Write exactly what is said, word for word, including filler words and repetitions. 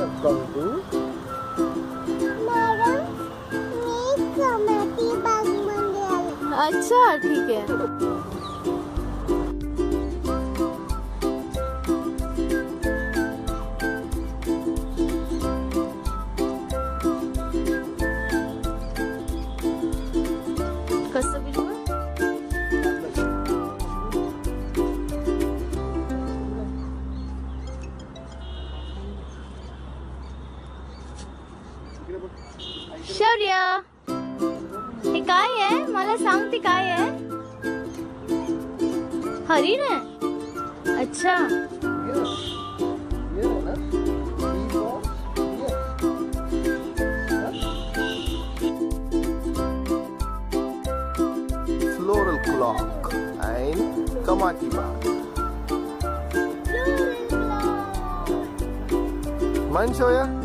Come to. Madam मी कमाटी बाग मध्ये आले. अच्छा ठीक आहे. कसं बिलकुल शौर्य, हे काय आहे मला सांग, ते काय आहे? हरिण आहे. अच्छा Floral clock and Kamati bag. Mind Shaurya?